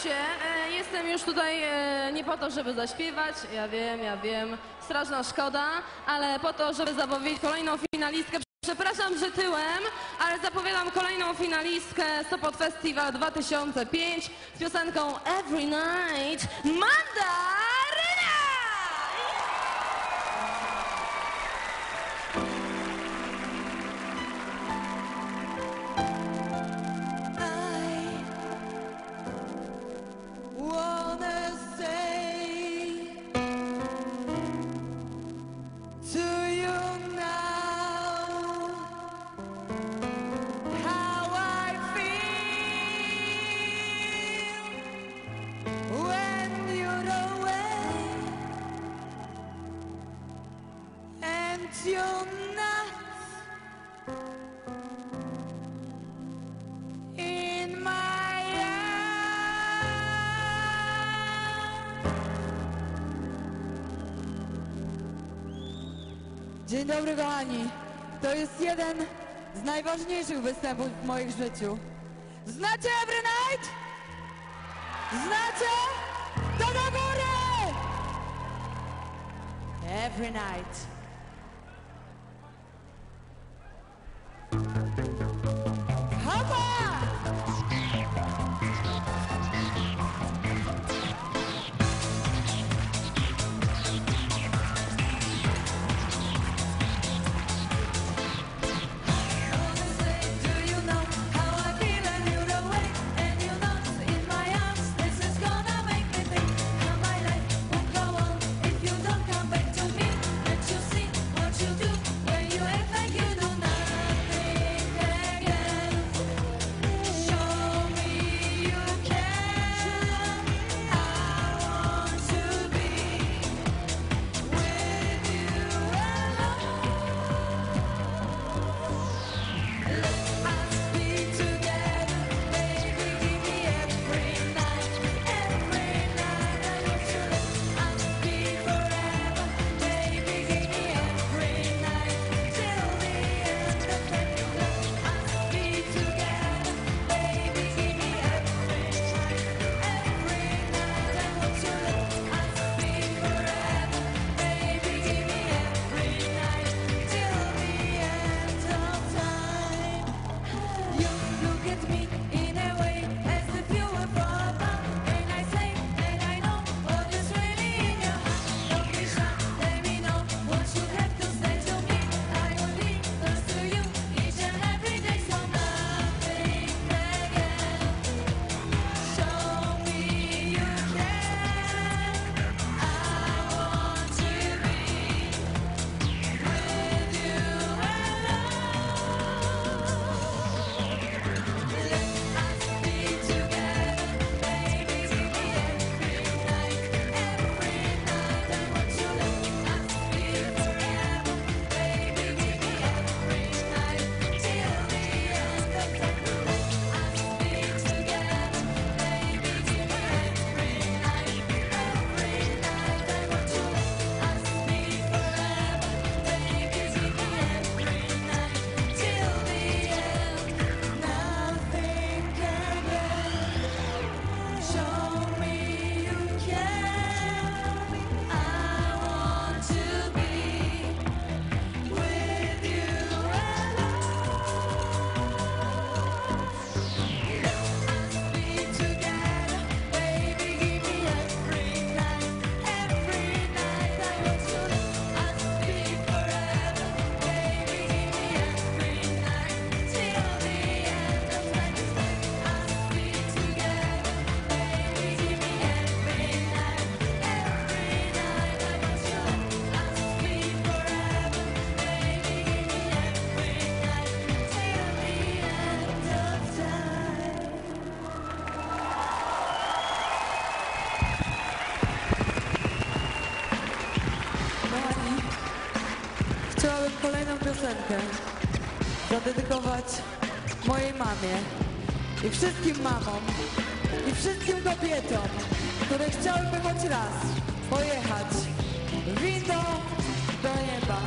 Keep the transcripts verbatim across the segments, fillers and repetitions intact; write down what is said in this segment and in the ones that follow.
Słuchajcie, e, jestem już tutaj e, nie po to, żeby zaśpiewać, ja wiem, ja wiem, straszna szkoda, ale po to, żeby zapowiedzieć kolejną finalistkę. Przepraszam, że tyłem, ale zapowiadam kolejną finalistkę Sopot Festival dwa tysiące pięć z piosenką Every Night, Mandaryna! You're not in my arms. Dzień dobry, kochani. To jest jeden z najważniejszych występów w moim życiu. Znacie Every Night? Znacie? To do góry! Every Night. Chciałabym kolejną piosenkę zadedykować mojej mamie i wszystkim mamom i wszystkim kobietom, które chciałyby choć raz pojechać windą do nieba.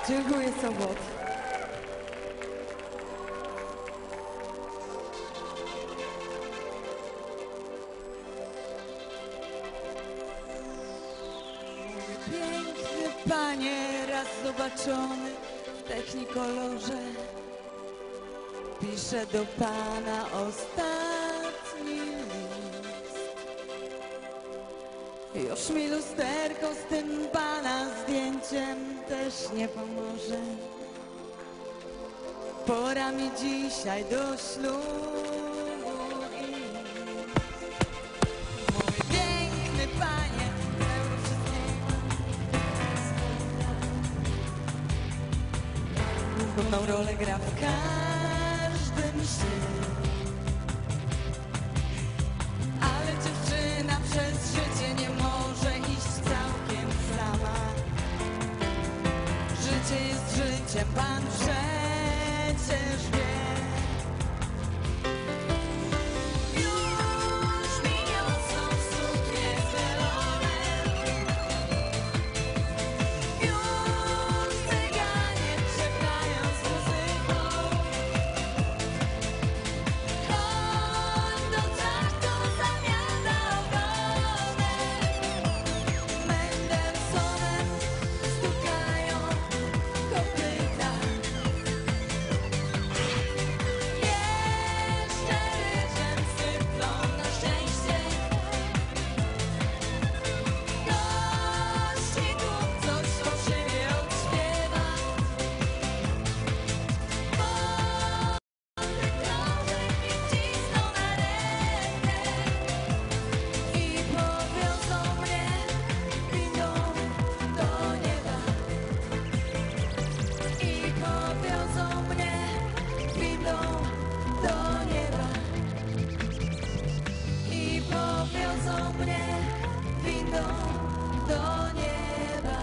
Dziękuję, Sobot. Piękny panie, raz zobaczony w technikolorze, piszę do pana ostatni list. Już mi lusterko z tym pana zdjęciem też nie pomoże. Pora mi dzisiaj do ślubu iść. Mój piękny panie, pełno wszystkiego. Główną rolę gra w każdym śnie. Ale dziewczyna przez życie nie może iść całkiem sama. Życie jest życiem, pan przecież wie. Już mi niosą suknie zielone. Już cyganie czekają z muzyką. Chodź do traktu, zamiata ogonem. Mendelsonem stukają kopyta. Jeszcze ryczem syplą na szczęście. Gości tu coś fałszywie odśpiewa. Mądry krążek mi wcisną na rękę i powiozą mnie windą do nieba. I powiozą mnie windą do nieba. I powiozą mnie windą do nieba.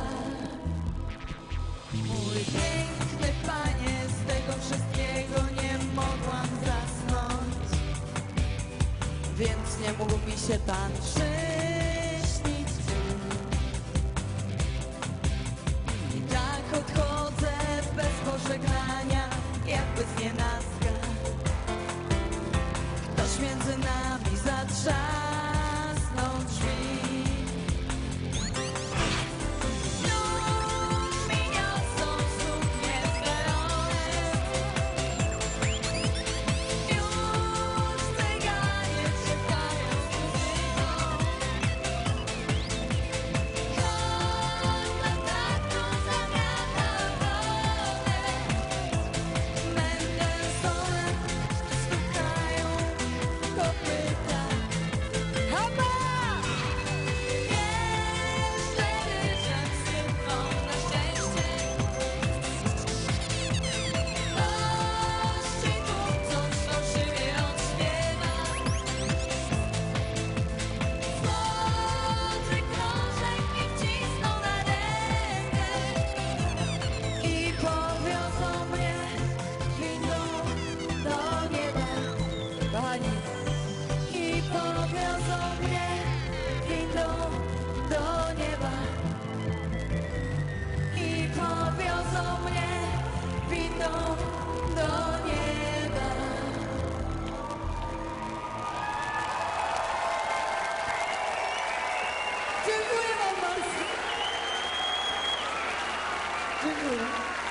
Mój piękny panie, z tego wszystkiego nie mogłam zasnąć, więc nie mógł mi się pan przyśnić tu. I tak odchodzę bez pożegnania, jakby z nienacka. Ktoś między nami zatrzasnął drzwi. Już mi niosą suknie z weronem. Już cyganie czekają z muzyką. Chodź na traktu, zamiata ogonem. Mendelsonem stukają kopyta. Hopa! Jeszcze ryczem sypną na szczęście. Gości tu coś fałszywie odśpiewa. Mądry krążek mi wcisną na rękę i powiozą mnie windą do nieba. Kochani, i powiozą mnie windą do nieba. I powiozą mnie windą do nieba. Dziękuję wam bardzo. Dziękuję.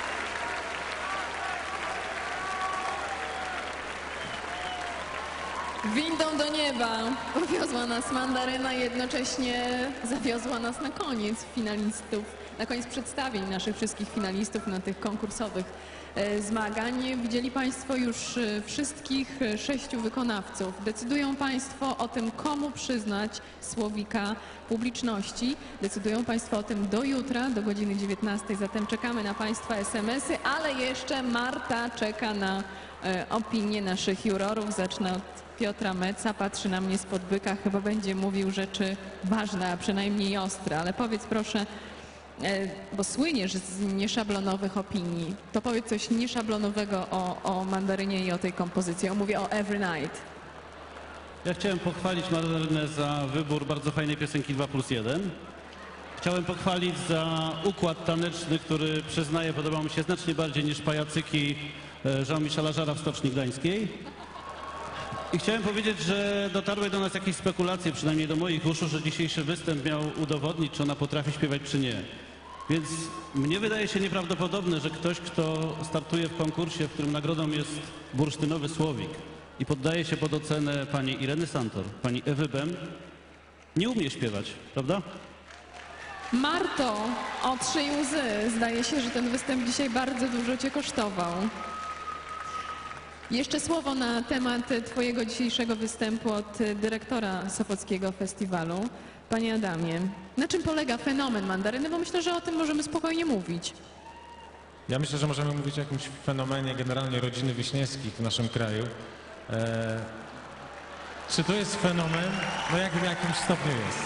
Windą do nieba powiozła nas mandaryna, jednocześnie zawiozła nas na koniec finalistów, na koniec przedstawień naszych wszystkich finalistów na tych konkursowych e, zmagań. Widzieli Państwo już e, wszystkich e, sześciu wykonawców. Decydują Państwo o tym, komu przyznać słowika publiczności. Decydują Państwo o tym do jutra, do godziny dziewiętnastej, zatem czekamy na Państwa es em esy, ale jeszcze Marta czeka na e, opinię naszych jurorów. Zacznę od Piotra Meca, patrzy na mnie spod byka, chyba będzie mówił rzeczy ważne, a przynajmniej ostre, ale powiedz proszę, e, bo słyniesz z nieszablonowych opinii, to powiedz coś nieszablonowego o, o Mandarynie i o tej kompozycji. Mówię o Every Night. Ja chciałem pochwalić Mandarynę za wybór bardzo fajnej piosenki dwa plus jeden. Chciałem pochwalić za układ taneczny, który przyznaję podobał mi się znacznie bardziej niż pajacyki e, Jean-Michela Jarra w Stoczni Gdańskiej. I chciałem powiedzieć, że dotarły do nas jakieś spekulacje, przynajmniej do moich uszu, że dzisiejszy występ miał udowodnić, czy ona potrafi śpiewać, czy nie. Więc mnie wydaje się nieprawdopodobne, że ktoś, kto startuje w konkursie, w którym nagrodą jest bursztynowy słowik i poddaje się pod ocenę pani Ireny Santor, pani Ewy Bem, nie umie śpiewać, prawda? Marto, otrzyj łzy. Zdaje się, że ten występ dzisiaj bardzo dużo cię kosztował. Jeszcze słowo na temat twojego dzisiejszego występu od dyrektora Sopockiego Festiwalu. Panie Adamie, na czym polega fenomen mandaryny? Bo myślę, że o tym możemy spokojnie mówić. Ja myślę, że możemy mówić o jakimś fenomenie generalnie rodziny Wiśniewskich w naszym kraju. E, czy to jest fenomen? No jak w jakimś stopniu jest.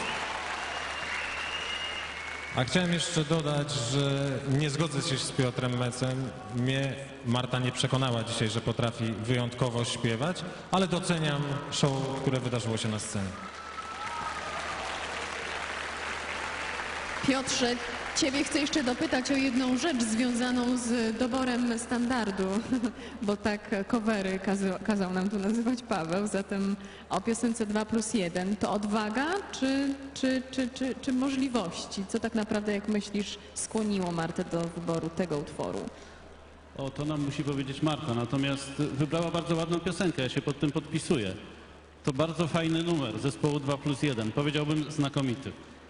A chciałem jeszcze dodać, że nie zgodzę się z Piotrem Mecem. Mnie Marta nie przekonała dzisiaj, że potrafi wyjątkowo śpiewać, ale doceniam show, które wydarzyło się na scenie. Piotrze, ciebie chcę jeszcze dopytać o jedną rzecz związaną z doborem standardu, bo tak covery kazał, kazał nam tu nazywać Paweł, zatem o piosence dwa plus jeden. To odwaga czy, czy, czy, czy, czy możliwości? Co tak naprawdę, jak myślisz, skłoniło Martę do wyboru tego utworu? O, to nam musi powiedzieć Marta, natomiast wybrała bardzo ładną piosenkę, ja się pod tym podpisuję. To bardzo fajny numer zespołu dwa plus jeden, powiedziałbym znakomity.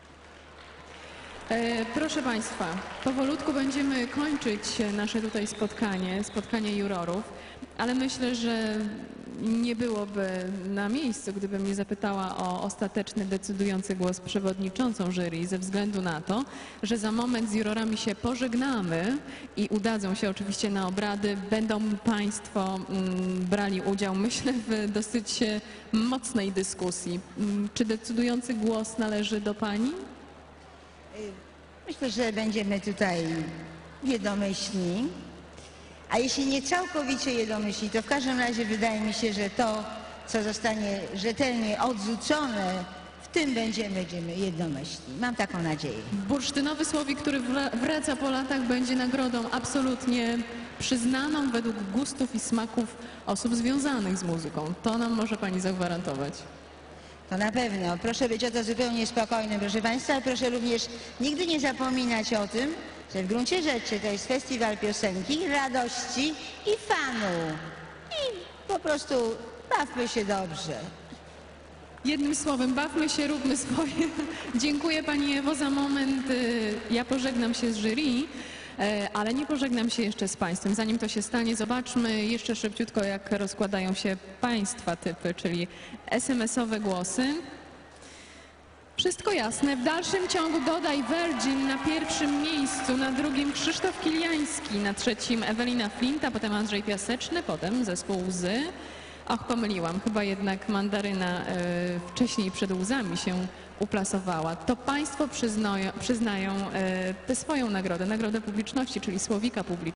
E, proszę Państwa, powolutku będziemy kończyć nasze tutaj spotkanie, spotkanie jurorów, ale myślę, że nie byłoby na miejscu, gdybym nie zapytała o ostateczny, decydujący głos przewodniczącą jury, ze względu na to, że za moment z jurorami się pożegnamy i udadzą się oczywiście na obrady. Będą Państwo mm, brali udział, myślę, w dosyć mocnej dyskusji. Mm, Czy decydujący głos należy do Pani? Myślę, że będziemy tutaj jednomyślni, a jeśli nie całkowicie jednomyślni, to w każdym razie wydaje mi się, że to, co zostanie rzetelnie odrzucone, w tym będziemy, będziemy jednomyślni. Mam taką nadzieję. Bursztynowy słowik, który wra- wraca po latach, będzie nagrodą absolutnie przyznaną według gustów i smaków osób związanych z muzyką. To nam może Pani zagwarantować. To na pewno. Proszę być o to zupełnie spokojnym, proszę Państwa, ale proszę również nigdy nie zapominać o tym, że w gruncie rzeczy to jest festiwal piosenki, radości i fanu. I po prostu bawmy się dobrze. Jednym słowem, bawmy się, róbmy swoje. Dziękuję Pani Ewo za moment. y, Ja pożegnam się z jury, e, ale nie pożegnam się jeszcze z Państwem. Zanim to się stanie, zobaczmy jeszcze szybciutko, jak rozkładają się Państwa typy, czyli es em esowe głosy. Wszystko jasne. W dalszym ciągu dodaj Virgin na pierwszym miejscu, na drugim Krzysztof Kiliański, na trzecim Ewelina Flinta, potem Andrzej Piaseczny, potem zespół Łzy. Och, pomyliłam, chyba jednak mandaryna y, wcześniej przed łzami się uplasowała. To Państwo przyznają, przyznają y, tę swoją nagrodę, nagrodę publiczności, czyli Słowika Publicznego.